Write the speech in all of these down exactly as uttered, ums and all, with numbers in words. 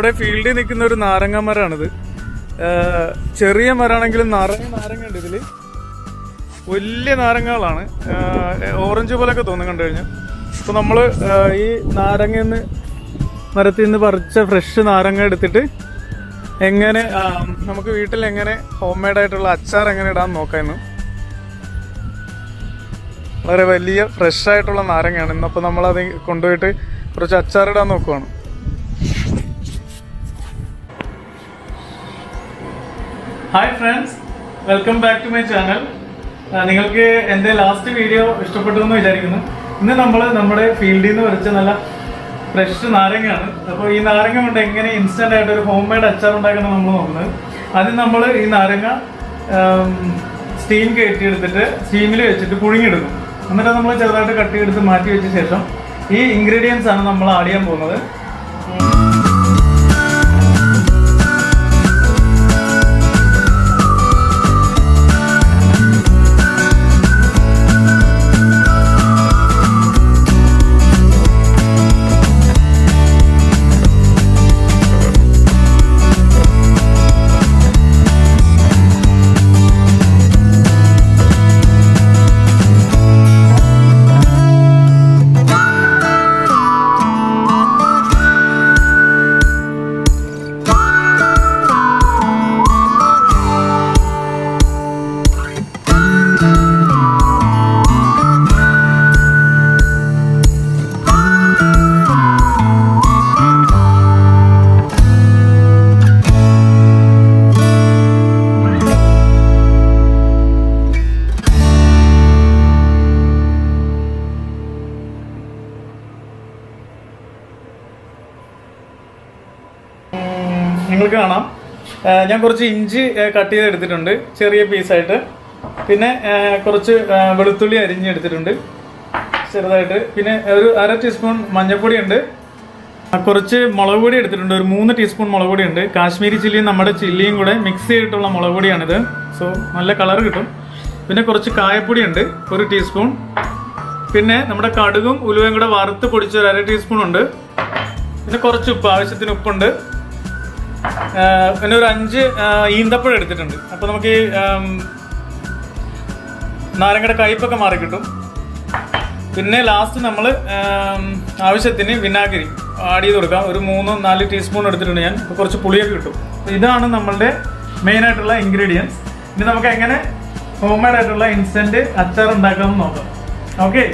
നമ്മുടെ ഫീൽഡിൽ നിൽക്കുന്ന ഒരു നാരങ്ങ മരമാണിത്. ചെറിയ മരമാണെങ്കിലും നിറയെ നാരങ്ങ ഉണ്ട് ഇതില്. വലിയ നാരങ്ങകളാണ്, ഓറഞ്ച് പോലെയൊക്കെ തോന്നും കണ്ടു കഴിഞ്ഞാൽ. അപ്പൊ നമ്മള് ഈ നാരങ്ങന്ന് മരത്തിൽ നിന്ന് പറിച്ച ഫ്രഷ് നാരങ്ങ എടുത്തിട്ട് എങ്ങനെ നമുക്ക് വീട്ടിൽ എങ്ങനെ ഹോം മെയ്ഡ് ആയിട്ടുള്ള അച്ചാർ എങ്ങനെ ഇടാൻ നോക്കായിരുന്നു. വളരെ വലിയ ഫ്രഷ് ആയിട്ടുള്ള നാരങ്ങയാണ്. ഇന്നപ്പോൾ നമ്മളത് കൊണ്ടുപോയിട്ട് കുറച്ച് അച്ചാറിടാൻ നോക്കുവാണ്. Hi friends, welcome back to my channel. നിങ്ങൾക്ക് എൻ്റെ ലാസ്റ്റ് വീഡിയോ ഇഷ്ടപ്പെട്ടു എന്ന് വിചാരിക്കുന്നു. ഇന്ന് നമ്മൾ നമ്മുടെ ഫീൽഡിൽ നിന്ന് പറിച്ച നല്ല ഫ്രഷ് നാരങ്ങയാണ്. അപ്പോൾ ഈ നാരങ്ങ കൊണ്ട് എങ്ങനെ ഇൻസ്റ്റന്റ് ആയിട്ട് ഒരു ഹോം മെയ്ഡ് അച്ചാർ ഉണ്ടാക്കണം നമ്മൾ നോക്കുന്നത്. ആദ്യം നമ്മൾ ഈ നാരങ്ങ സ്റ്റീം കയറ്റിയെടുത്തിട്ട് സ്റ്റീമിൽ വെച്ചിട്ട് പുഴുങ്ങിയെടുക്കും. എന്നിട്ട് നമ്മൾ ചെറുതായിട്ട് കട്ട് ചെയ്തെടുത്ത് മാറ്റി വെച്ച ശേഷം ഈ ഇൻഗ്രീഡിയൻസ് ആണ് നമ്മൾ ആഡ് ചെയ്യാൻ പോകുന്നത്. നിങ്ങൾക്ക് കാണാം, ഞാൻ കുറച്ച് ഇഞ്ചി കട്ട് ചെയ്ത് എടുത്തിട്ടുണ്ട് ചെറിയ പീസായിട്ട്. പിന്നെ കുറച്ച് വെളുത്തുള്ളി അരിഞ്ഞെടുത്തിട്ടുണ്ട് ചെറുതായിട്ട്. പിന്നെ ഒരു അര ടീസ്പൂൺ മഞ്ഞൾപ്പൊടി ഉണ്ട്. കുറച്ച് മുളക് പൊടി എടുത്തിട്ടുണ്ട്, ഒരു മൂന്ന് ടീസ്പൂൺ മുളക് പൊടി ഉണ്ട്. കാശ്മീരി ചില്ലിയും നമ്മുടെ ചില്ലിയും കൂടെ മിക്സ് ചെയ്തിട്ടുള്ള മുളക് പൊടിയാണിത്. സോ നല്ല കളർ കിട്ടും. പിന്നെ കുറച്ച് കായപ്പൊടി ഉണ്ട്, ഒരു ടീസ്പൂൺ. പിന്നെ നമ്മുടെ കടുകും ഉലുവയും കൂടെ വറുത്ത് പൊടിച്ച ഒരു അര ടീസ്പൂൺ ഉണ്ട്. പിന്നെ കുറച്ച് ഉപ്പ്, ആവശ്യത്തിന് ഉപ്പുണ്ട്. പിന്നെ ഒരു അഞ്ച് ഈന്തപ്പഴം എടുത്തിട്ടുണ്ട്. അപ്പൊ നമുക്ക് ഈ നാരങ്ങയുടെ കയ്പൊക്കെ മാറി കിട്ടും. പിന്നെ ലാസ്റ്റ് നമ്മൾ ആവശ്യത്തിന് വിനാഗിരി ആഡ് ചെയ്ത് കൊടുക്കാം. ഒരു മൂന്ന് നാല് ടീസ്പൂൺ എടുത്തിട്ടുണ്ട് ഞാൻ. കുറച്ച് പുളിയൊക്കെ കിട്ടും. ഇതാണ് നമ്മളുടെ മെയിൻ ആയിട്ടുള്ള ഇൻഗ്രീഡിയൻസ്. ഇനി നമുക്ക് എങ്ങനെ ഹോം മെയ്ഡ് ആയിട്ടുള്ള ഇൻസ്റ്റന്റ് അച്ചാർ ഉണ്ടാക്കാമെന്ന് നോക്കാം. ഓക്കെ,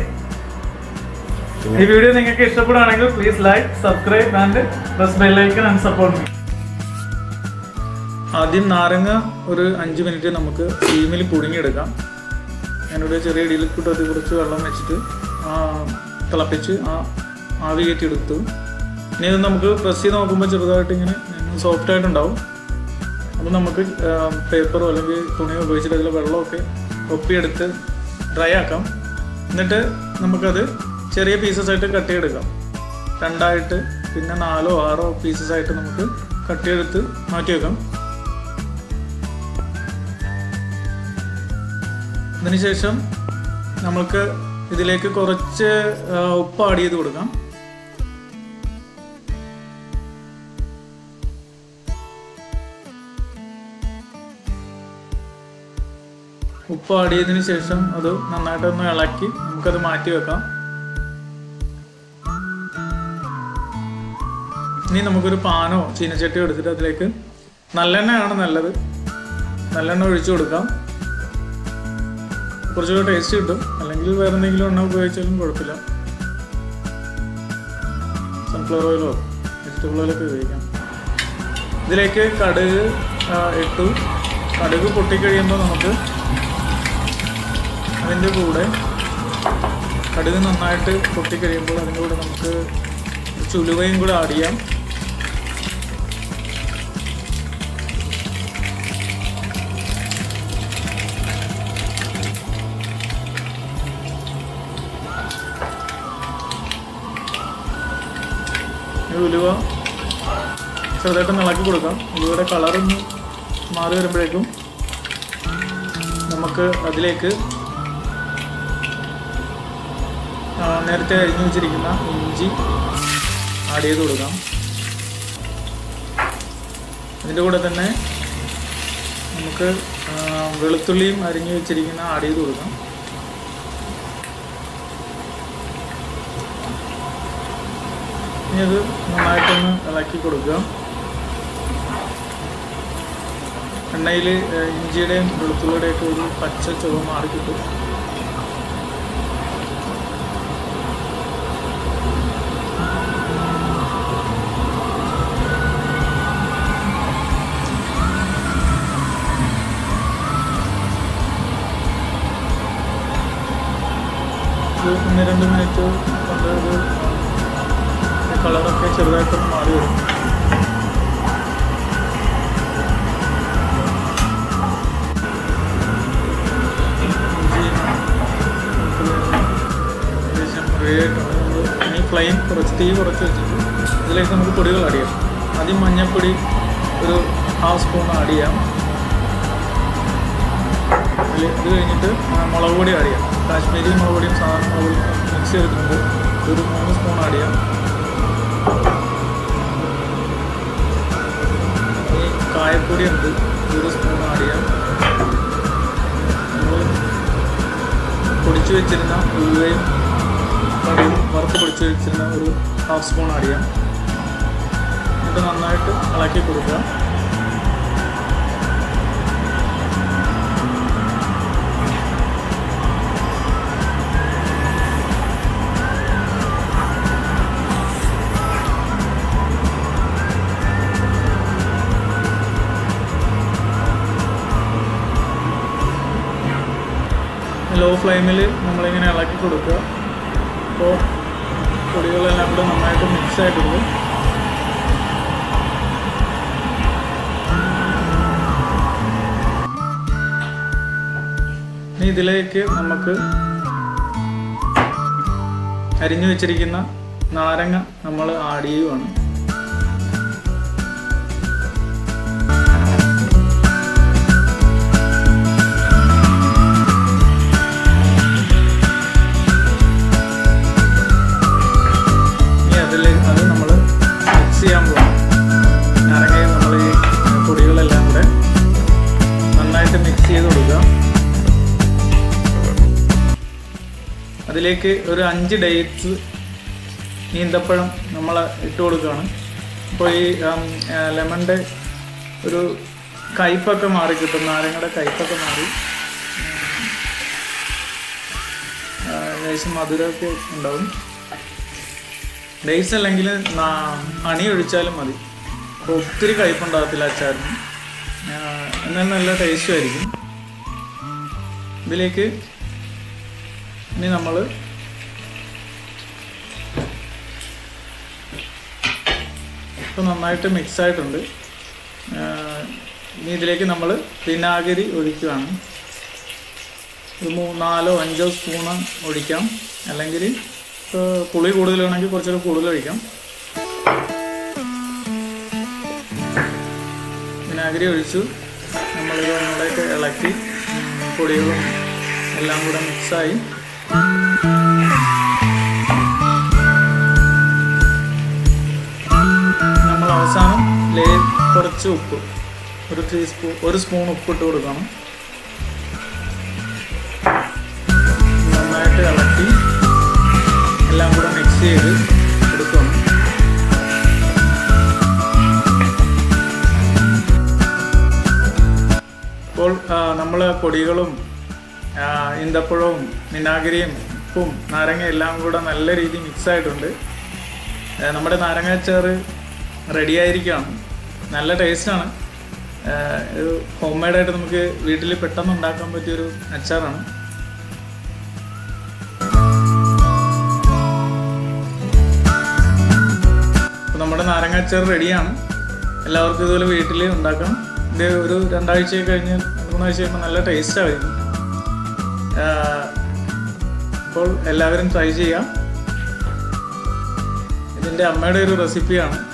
ഈ വീഡിയോ നിങ്ങൾക്ക് ഇഷ്ടപ്പെടുകയാണെങ്കിൽ please like, subscribe and press bell icon and support me. ആദ്യം നാരങ്ങ ഒരു അഞ്ച് മിനിറ്റ് നമുക്ക് സ്റ്റീമിൽ പുഴുങ്ങിയെടുക്കാം. ഞാനിവിടെ ചെറിയ ഇടിയിലിട്ട് അത് കുറച്ച് വെള്ളം വെച്ചിട്ട് തിളപ്പിച്ച് ആ ആവി കയറ്റിയെടുത്തു. ഇനി ഇത് നമുക്ക് പ്രസ് ചെയ്ത് നോക്കുമ്പോൾ ചെറുതായിട്ട് ഇങ്ങനെ സോഫ്റ്റ് ആയിട്ടുണ്ടാവും. അപ്പോൾ നമുക്ക് പേപ്പറോ അല്ലെങ്കിൽ തുണിയോ ഉപയോഗിച്ചിട്ട് അതിൽ വെള്ളമൊക്കെ ഒപ്പിയെടുത്ത് ഡ്രൈ ആക്കാം. എന്നിട്ട് നമുക്കത് ചെറിയ പീസസ് ആയിട്ട് കട്ട് ചെയ്തെടുക്കാം. രണ്ടായിട്ട് പിന്നെ നാലോ ആറോ പീസസ് ആയിട്ട് നമുക്ക് കട്ട് ചെയ്തെടുത്ത് മാറ്റി വെക്കാം. അതിനുശേഷം നമുക്ക് ഇതിലേക്ക് കുറച്ച് ഉപ്പ് ആഡ് ചെയ്ത് കൊടുക്കാം. ഉപ്പ് ആഡ് ചെയ്തതിന് ശേഷം അത് നന്നായിട്ടൊന്ന് ഇളക്കി നമുക്കത് മാറ്റി വെക്കാം. ഇനി നമുക്കൊരു പാനോ ചീനച്ചട്ടിയോ എടുത്തിട്ട് അതിലേക്ക് നല്ലെണ്ണയാണ് നല്ലത്, നല്ലെണ്ണ ഒഴിച്ചു കൊടുക്കാം. കുറച്ചുകൂടെ ടേസ്റ്റ് കിട്ടും. അല്ലെങ്കിൽ വേറെ എന്തെങ്കിലും എണ്ണ ഉപയോഗിച്ചാലും കുഴപ്പമില്ല. സൺഫ്ലവർ ഓയിലോ വെജിറ്റബിൾ ഓയിലൊക്കെ ഉപയോഗിക്കാം. ഇതിലേക്ക് കടുക് ഇട്ടു. കടുക് പൊട്ടിക്കഴിയുമ്പോൾ നമുക്ക് അതിൻ്റെ കൂടെ കടുക് നന്നായിട്ട് പൊട്ടിക്കഴിയുമ്പോൾ അതിൻ്റെ കൂടെ നമുക്ക് ഉലുവയും കൂടെ ആഡ് ചെയ്യാം. ഉലുവ ചെറുതായിട്ട് ഇളക്കി കൊടുക്കാം. ഉലുവയുടെ കളറൊന്ന് മാറി വരുമ്പോഴേക്കും നമുക്ക് അതിലേക്ക് നേരത്തെ അരിഞ്ഞു വെച്ചിരിക്കുന്ന ഇഞ്ചി ആഡ് ചെയ്ത് കൊടുക്കാം. ഇതിൻ്റെ കൂടെ തന്നെ നമുക്ക് വെളുത്തുള്ളിയും അരിഞ്ഞു വെച്ചിരിക്കുന്ന ആഡ് ചെയ്ത് കൊടുക്കാം. ഇനി അത് നന്നായിട്ടൊന്ന് ഇളക്കി കൊടുക്കുക. എണ്ണയിൽ ഇഞ്ചിയുടെയും വെളുത്തുള്ളിയുടെയൊക്കെ ഒരു പച്ച ചുവ മാറി കിട്ടും. ഒന്ന് രണ്ട് മിനിറ്റ് കൊണ്ട് ഒരു കളറൊക്കെ ചെറുതായിട്ടൊന്ന് മാറി വരും. ഇനി ഫ്ലെയിം കുറച്ച് തീ കുറച്ച് വെച്ചിട്ട് ഇതിലേക്ക് നമുക്ക് പൊടികൾ ആഡ് ചെയ്യാം. ആദ്യം മഞ്ഞൾപ്പൊടി ഒരു ഹാഫ് സ്പൂൺ ആഡ് ചെയ്യാം. അതിൽ ഇത് കഴിഞ്ഞിട്ട് മുളക് പൊടി ആഡ് ചെയ്യാം. കാശ്മീരി മുളക് പൊടിയും സാധാരണ മുളക് പൊടിയും മിക്സ് ചെയ്തിട്ടുണ്ട്. ഒരു മൂന്ന് സ്പൂൺ ആഡ് ചെയ്യാം. ഈ കായപ്പൊടി ഉണ്ട്, ഒരു സ്പൂൺ ആഡ് ചെയ്യാം. നമ്മൾ പൊടിച്ചു വെച്ചിരുന്ന ഉലുവയും കടുകും വറുത്ത് പൊടിച്ചു വെച്ചിരുന്ന ഒരു ഹാഫ് സ്പൂൺ ആഡ് ചെയ്യാം. എന്നിട്ട് നന്നായിട്ട് ഇളക്കി കൊടുക്കുക. ലോ ഫ്ലെയിമിൽ നമ്മളിങ്ങനെ ഇളക്കി കൊടുക്കുക. അപ്പോൾ പൊടികളെല്ലാം കൂടെ നന്നായിട്ട് മിക്സ് ആയിട്ടുണ്ട്. ഇനി ഇതിലേക്ക് നമുക്ക് അരിഞ്ഞു വെച്ചിരിക്കുന്ന നാരങ്ങ നമ്മൾ ആഡ് ചെയ്യുവാണ്. അത് നമ്മൾ മിക്സ് ചെയ്യാൻ പോകും. നാരങ്ങയും നമ്മൾ ഈ പൊടികളെല്ലാം കൂടെ നന്നായിട്ട് മിക്സ് ചെയ്ത് കൊടുക്കുക. അതിലേക്ക് ഒരു അഞ്ച് ഡേറ്റ്സ് ഈന്തപ്പഴം നമ്മൾ ഇട്ട് കൊടുക്കുകയാണ്. അപ്പോൾ ഈ ലെമണിൻ്റെ ഒരു കയ്പ്പൊക്കെ മാറി കിട്ടും. നാരങ്ങയുടെ കയ്പ്പൊക്കെ മാറി ഏകദേശം മധുരമൊക്കെ ഉണ്ടാവും. ഡേറ്റ്സ് അല്ലെങ്കിൽ ഹണി ഒഴിച്ചാലും മതി. അപ്പോൾ ഒത്തിരി കയ്പുണ്ടാകത്തില്ല അച്ചാറിന്, എന്നാൽ നല്ല ടേസ്റ്റും ആയിരിക്കും. ഇതിലേക്ക് ഇനി നമ്മൾ ഇപ്പോൾ നന്നായിട്ട് മിക്സ് ആയിട്ടുണ്ട്. ഇനി ഇതിലേക്ക് നമ്മൾ വിനാഗിരി ഒഴിക്കുകയാണ്. ഒരു മൂന്നാലോ അഞ്ചോ സ്പൂണ് ഒഴിക്കാം. അല്ലെങ്കിൽ പുളി കൂടുതൽ വേണമെങ്കിൽ കുറച്ചുകൂടെ കൂടുതൽ ഒഴിക്കാം. വിനാഗിരി ഒഴിച്ചു നമ്മളിത് ഒന്നുകൂടെയൊക്കെ ഇളക്കി പൊടികളും എല്ലാം കൂടെ മിക്സായി. നമ്മൾ അവസാനം ലേ കുറച്ച് ഉപ്പ്, ഒരു ടീസ്പൂൺ ഒരു സ്പൂൺ ഉപ്പിട്ട് കൊടുക്കണം. നന്നായിട്ട് ഇളക്കി എല്ലാം കൂടെ മിക്സ് ചെയ്ത് എടുക്കണം. ഇപ്പോൾ നമ്മൾ പൊടികളും ഈന്തപ്പഴവും വിനാഗിരിയും ഉപ്പും നാരങ്ങ എല്ലാം കൂടെ നല്ല രീതിയിൽ മിക്സ് ആയിട്ടുണ്ട്. നമ്മുടെ നാരങ്ങ അച്ചാറ് റെഡി ആയിരിക്കുകയാണ്. നല്ല ടേസ്റ്റാണ്. ഒരു ഹോം മെയ്ഡായിട്ട് നമുക്ക് വീട്ടിൽ പെട്ടെന്ന് ഉണ്ടാക്കാൻ പറ്റിയൊരു അച്ചാറാണ്. അപ്പോൾ നമ്മുടെ നാരങ്ങ അച്ചാർ റെഡിയാണ്. എല്ലാവർക്കും ഇതുപോലെ വീട്ടിൽ ഉണ്ടാക്കാം. ഇത് ഒരു രണ്ടാഴ്ച കഴിഞ്ഞ് മൂന്നാഴ്ച കഴിയുമ്പോൾ നല്ല ടേസ്റ്റായിരിക്കും. അപ്പോൾ എല്ലാവരും ട്രൈ ചെയ്യാം. ഇതിൻ്റെ അമ്മയുടെ ഒരു റെസിപ്പിയാണ്.